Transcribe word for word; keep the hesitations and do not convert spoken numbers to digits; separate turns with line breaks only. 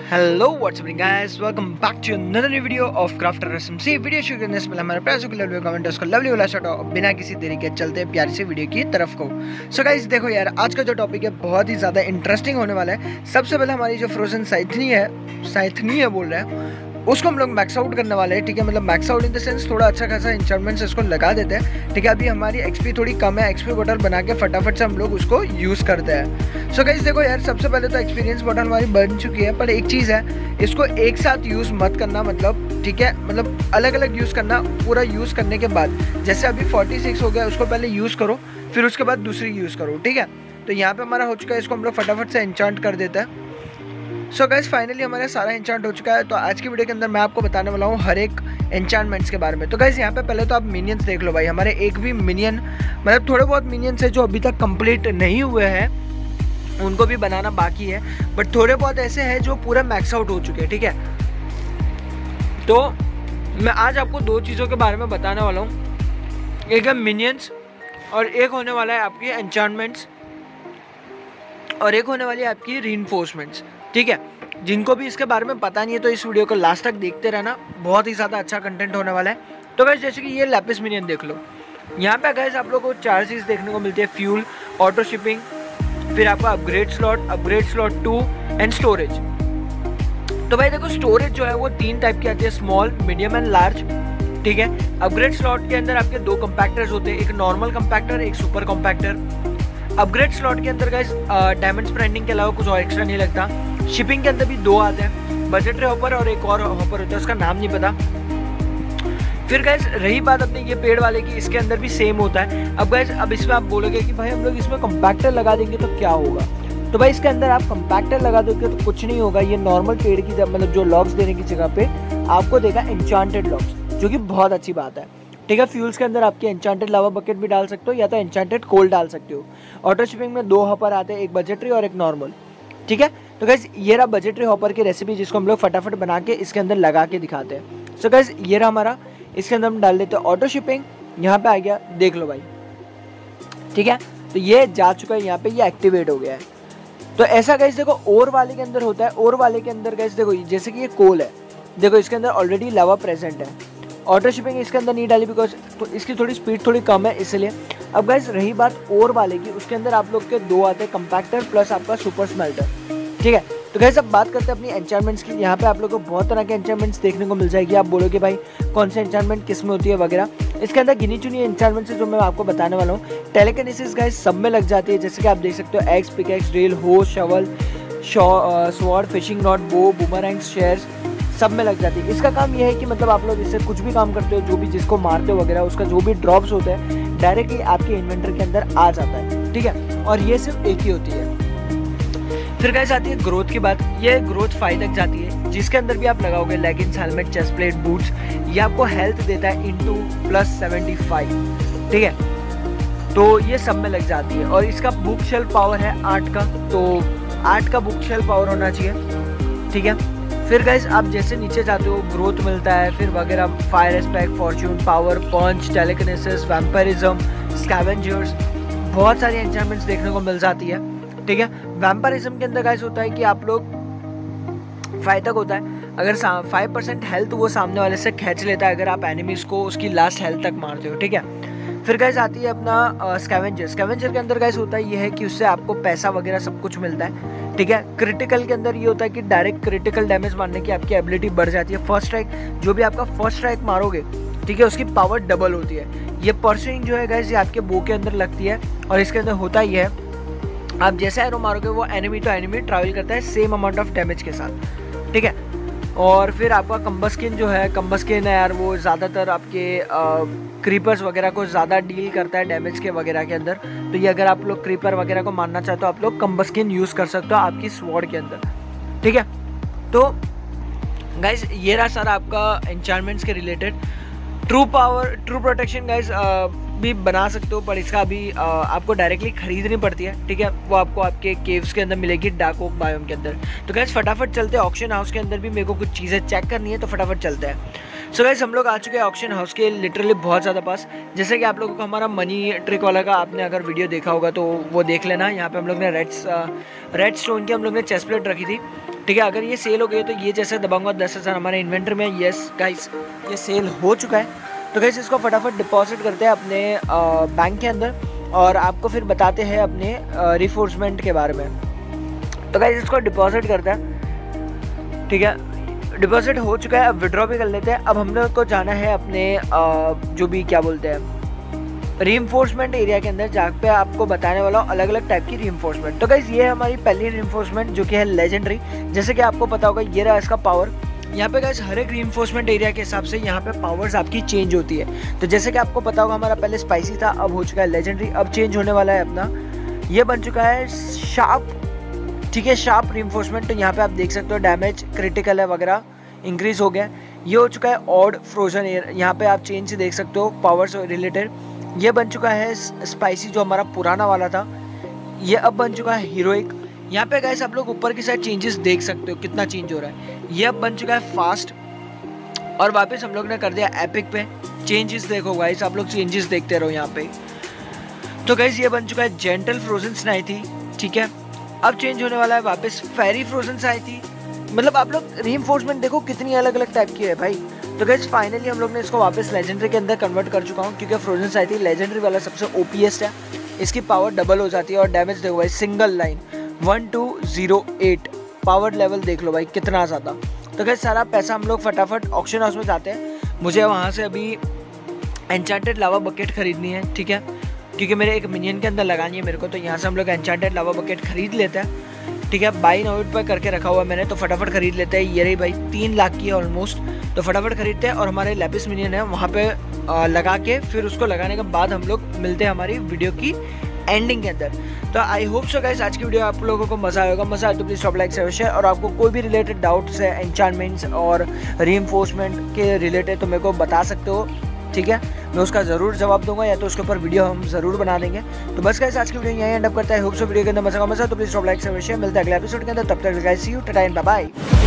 Hello what's up guys, welcome back to another new video of crafter SMC. Video शुरू करने से पहले हमारे प्यारे से लवली कमेंट उसको लवली वाला शॉट और बिना किसी देरी के चलते हैं प्यारी सी वीडियो की तरफ को। सो गाइस देखो यार, आज का जो टॉपिक है बहुत ही ज़्यादा इंटरेस्टिंग होने वाला है। सबसे पहले हमारी जो फ्रोजन साइथनी है साइथनी है बोल रहे हैं उसको हम लोग मैक्स आउट करने वाले हैं। ठीक है, मतलब max out in the sense थोड़ा अच्छा खासा इंस्ट्रूमेंट्स इसको लगा देते हैं। ठीक है, अभी हमारी एक्सपी थोड़ी कम है, एक्सपी बॉटल बना के फटाफट से हम लोग उसको यूज़ करते हैं। सो गाइस देखो यार, सबसे पहले तो एक्सपीरियंस बॉटल हमारी बन चुकी है, पर एक चीज़ है, इसको एक साथ यूज़ मत करना। मतलब ठीक है, मतलब अलग अलग यूज़ करना। पूरा यूज़ करने के बाद जैसे अभी छियालीस हो गया, उसको पहले यूज़ करो, फिर उसके बाद दूसरी यूज़ करो। ठीक है, तो यहाँ पे हमारा हो चुका है, इसको हम लोग फटाफट से एन्चांट कर देते हैं। सो गाइस फाइनली हमारा सारा एन्चांट हो चुका है। तो आज की वीडियो के अंदर मैं आपको बताने वाला हूँ हर एक एन्चांटमेंट्स के बारे में। तो गाइस यहाँ पे पहले तो आप मिनियंस देख लो भाई। हमारे एक भी मिनियन, मतलब थोड़े बहुत मिनियंस है जो अभी तक कंप्लीट नहीं हुए हैं, उनको भी बनाना बाकी है, बट थोड़े बहुत ऐसे हैं जो पूरा मैक्स आउट हो चुके हैं। ठीक है, तो मैं आज आपको दो चीज़ों के बारे में बताने वाला हूँ। एक है मिनियंस और एक होने वाला है आपकी एन्चांटमेंट्स और एक होने वाली है आपकी रीइंफोर्समेंट्स। ठीक है, जिनको भी इसके बारे में पता नहीं है तो इस वीडियो को लास्ट तक देखते रहना, बहुत ही ज़्यादा अच्छा कंटेंट होने वाला है। तो गाइस जैसे कि ये लैपिस मिनियन देख लो, यहाँ पे गाइस आप लोगों को चार चीज़ देखने को मिलती है: फ्यूल, ऑटो शिपिंग, फिर आपका upgrade slot, upgrade slot two and storage. तो भाई देखो, स्टोरेज जो है वो तीन टाइप की आती है: स्मॉल, मीडियम एंड लार्ज। ठीक है, अपग्रेड स्लॉट के अंदर आपके दो कंपैक्टर्स होते हैं, एक नॉर्मल कंपैक्टर, एक सुपर कंपैक्टर। अपग्रेड स्लॉट के अंदर गाइस डायमंड स्प्रेंडिंग के अलावा कुछ और एक्स्ट्रा नहीं लगता। शिपिंग के अंदर भी दो आते हैं, बजटरी हॉपर और एक और हॉपर होता है, उसका नाम नहीं पता। फिर गाइस रही बात अपने ये पेड़ वाले की, इसके अंदर भी सेम होता है। अब गाइस अब इसमें आप बोलोगे कि भाई हम लोग इसमें कंपैक्टर लगा देंगे तो क्या होगा? तो भाई इसके अंदर आप कंपैक्टर लगा दोगे तो कुछ नहीं होगा। ये नॉर्मल पेड़ की, मतलब जो लॉग्स देने की जगह पे आपको देगा एन्चांटेड लॉग्स, जो कि बहुत अच्छी बात है। ठीक है, फ्यूल्स के अंदर आपके एन्चांटेड लावा बकेट भी डाल सकते हो या तो एन्चांटेड कोल डाल सकते हो। ऑटो शिपिंग में दो हॉपर आते हैं, एक बजटरी और एक नॉर्मल। ठीक है, तो गाइस ये रहा बजटरी हॉपर की रेसिपी, जिसको हम लोग फटाफट बना के इसके अंदर लगा के दिखाते हैं। सो गाइस ये रहा हमारा, इसके अंदर हम डाल देते हैं ऑटो शिपिंग। यहाँ पे आ गया, देख लो भाई। ठीक है, तो ये जा चुका है, यहाँ पे ये एक्टिवेट हो गया है। तो ऐसा गाइस देखो ओर वाले के अंदर होता है। ओर वाले के अंदर गाइस देखो, जैसे कि ये कोल है, देखो इसके अंदर ऑलरेडी लावा प्रेजेंट है। ऑटो शिपिंग इसके अंदर नहीं डाली बिकॉज तो इसकी थोड़ी स्पीड थोड़ी कम है, इसलिए। अब गाइस रही बात ओर वाले की, उसके अंदर आप लोग के दो आते हैं, कंपैक्टर प्लस आपका सुपर स्मेल्टर। ठीक है, तो गाइस अब बात करते हैं अपनी एन्चांटमेंट्स की। यहाँ पे आप लोगों को बहुत तरह के एन्चांटमेंट्स देखने को मिल जाएगी। आप बोलोगे भाई कौन से एन्चांटमेंट किस में होती है वगैरह। इसके अंदर गिनी चुनी एन्चांटमेंट्स है जो मैं आपको बताने वाला हूँ। टेलीकिनेसिस गाइस सब में लग जाती है, जैसे कि आप देख सकते हो axe, pickaxe, drill, hoe, shovel, sword, fishing rod, bow, boomerangs, shares सब में लग जाती है। इसका काम यह है कि मतलब आप लोग इससे कुछ भी काम करते हो, जो भी जिसको मारते हो वगैरह, उसका जो भी ड्रॉप्स होते हैं डायरेक्टली आपके इन्वेंटर के अंदर आ जाता है। ठीक है, और ये सिर्फ एक ही होती है। फिर गाइस आती है ग्रोथ की बात। ये ग्रोथ फाइव तक जाती है, जिसके अंदर भी आप लगाओगे leggings, helmet, chest plate, boots. ये आपको हेल्थ देता है इंटू प्लस सेवेंटी फाइव। ठीक है, तो ये सब में लग जाती है। और इसका बुक शेल्फ पावर है आठ का, तो आठ का बुक शेल्फ पावर होना चाहिए। ठीक है, फिर गाइस आप जैसे नीचे जाते हो ग्रोथ मिलता है, फिर वगैरह fire aspect, fortune, power, punch, telekinesis, vampirism, scavengers, बहुत सारी एन्चांटमेंट्स देखने को मिल जाती है। ठीक है, वैम्पायरिज्म के अंदर गाइस होता है कि आप लोग फाइव तक होता है, अगर फाइव परसेंट हेल्थ वो सामने वाले से खींच लेता है अगर आप एनिमीज को उसकी लास्ट हेल्थ तक मारते हो। ठीक है, फिर गाइस आती है अपना स्कैवेंजर। स्कैवेंजर के अंदर गाइस होता है ये है कि उससे आपको पैसा वगैरह सब कुछ मिलता है। ठीक है, क्रिटिकल के अंदर ये होता है कि डायरेक्ट क्रिटिकल डैमेज मारने की आपकी एबिलिटी बढ़ जाती है। फर्स्ट स्ट्राइक, जो भी आपका फर्स्ट स्ट्राइक मारोगे, ठीक है, उसकी पावर डबल होती है। ये परस्यूइंग जो है गाइस, ये आपके बो के अंदर लगती है और इसके अंदर होता ही है, आप जैसे एरो मारोगे वो एनिमी टू एनिमी ट्रैवल करता है सेम अमाउंट ऑफ डैमेज के साथ। ठीक है, और फिर आपका कम्बस्किन जो है, कम्बस्किन है यार, वो ज़्यादातर आपके क्रीपर्स वगैरह को ज़्यादा डील करता है डैमेज के वगैरह के अंदर। तो ये अगर आप लोग क्रीपर वगैरह को मारना चाहते हो, आप लोग कम्बस्किन यूज़ कर सकते हो आपकी स्वॉर्ड के अंदर। ठीक है, तो गाइस ये रहा सारा आपका एन्चांटमेंट्स के related. True power, true protection guys भी बना सकते हो, पर इसका अभी आ, आपको डायरेक्टली खरीदनी पड़ती है। ठीक है, वो आपको आपके केव्स के अंदर मिलेगी, डार्क ओक बायोम के अंदर। तो गाइस फटाफट चलते हैं ऑक्शन हाउस के अंदर, भी मेरे को कुछ चीज़ें चेक करनी है, तो फटाफट चलते हैं। सो गाइस हम लोग आ चुके हैं ऑक्शन हाउस के लिटरली बहुत ज़्यादा पास। जैसे कि आप लोगों को हमारा मनी ट्रिक वाला का आपने अगर वीडियो देखा होगा तो वो देख लेना। यहाँ पे हम लोग ने रेड रेड स्टोन की हम लोग ने चेस्ट प्लेट रखी थी। ठीक है। अगर ये सेल हो गई तो ये जैसे दबाऊंगा दस हज़ार हमारे इन्वेंटरी में। यस गाइस, ये सेल हो चुका है। तो गाइस इसको फटाफट डिपॉजिट करते हैं अपने बैंक के अंदर और आपको फिर बताते हैं अपने रिफोर्समेंट के बारे में। तो गाइस इसको डिपॉजिट करते हैं, ठीक है। डिपॉजिट हो चुका है, अब विड्रॉ भी कर लेते हैं। अब हम लोग को जाना है अपने आ, जो भी क्या बोलते हैं रीइंफोर्समेंट एरिया के अंदर, जहाँ पे आपको बताने वाला हूँ अलग अलग टाइप की रीइंफोर्समेंट। तो गाइस ये है हमारी पहली रीइंफोर्समेंट जो कि है लेजेंडरी। जैसे कि आपको पता होगा ये रहा इसका पावर। यहाँ पे गाइस हर एक रीइंफोर्समेंट एरिया के हिसाब से यहाँ पे पावर्स आपकी चेंज होती है। तो जैसे कि आपको पता होगा हमारा पहले स्पाइसी था, अब हो चुका है लेजेंडरी। अब चेंज होने वाला है अपना, ये बन चुका है शार्प, ठीक है, शार्प रीइंफोर्समेंट। तो यहाँ पे आप देख सकते हो डैमेज क्रिटिकल है वगैरह इंक्रीज हो गया। ये हो चुका है ऑड फ्रोजन एयर, यहाँ पे आप चेंज देख सकते हो पावर्स रिलेटेड। ये बन चुका है स्पाइसी जो हमारा पुराना वाला था। ये अब बन चुका है हीरोइक। यहाँ पे गाइस आप लोग ऊपर की साइड चेंजेस देख सकते हो कितना चेंज हो रहा है। ये अब बन चुका है फास्ट और वापस हम लोग ने कर दिया एपिक पे। चेंजेस देखो गाइस, आप लोग चेंजेस देखते रहो यहाँ पे। तो गाइस ये बन चुका है जेंटल फ्रोजन आई थी, ठीक है। अब चेंज होने वाला है वापस फेरी फ्रोजन आई थी। मतलब आप लोग रीइंफोर्समेंट देखो कितनी अलग अलग टाइप की है भाई। तो गाइस फाइनली हम लोग ने इसको वापस लेजेंडरी के अंदर कन्वर्ट कर चुका हूँ, क्योंकि फ्रोजन आई थी लेजेंडरी वाला सबसे ओपीएस्ट है। इसकी पावर डबल हो जाती है और डैमेज देखो भाई single line one two zero eight power level देख लो भाई कितना ज़्यादा। तो गाइस सारा पैसा हम लोग फटाफट ऑक्शन हाउस में जाते हैं। मुझे वहाँ से अभी एन्चेंटेड लावा बकेट खरीदनी है, ठीक है, क्योंकि मेरे एक मिनियन के अंदर लगानी है मेरे को। तो यहाँ से हम लोग एन्चेंटेड लावा बकेट खरीद लेते हैं, ठीक है। बाई नोट पर करके रखा हुआ है मैंने, तो फटाफट खरीद लेते हैं। ये रही भाई तीन लाख की है ऑलमोस्ट, तो फटाफट खरीदते हैं और हमारे लैपिस मिनियन है वहाँ पे आ, लगा के फिर उसको लगाने के बाद हम लोग मिलते हैं हमारी वीडियो की एंडिंग के अंदर। तो आई होप सो गाइस आज की वीडियो आप लोगों को मजा आएगा। मजा आए तो प्लीज टॉप लाइक शेयर, और आपको कोई भी रिलेटेड डाउट्स है एन्चांटमेंट्स और रीइंफोर्समेंट के रिलेटेड तो मेरे को बता सकते हो, ठीक है। मैं उसका ज़रूर जवाब दूंगा या तो उसके ऊपर वीडियो हम ज़रूर बना देंगे। तो बस गाइस आज की वीडियो यहीं एंड अप करता है। होप सो वीडियो के अंदर मजा का मजा, तो प्लीज टॉप लाइक शेयर। मिलता है अगले एपिसोड के अंदर, तब तक guys see you, tata and bye bye.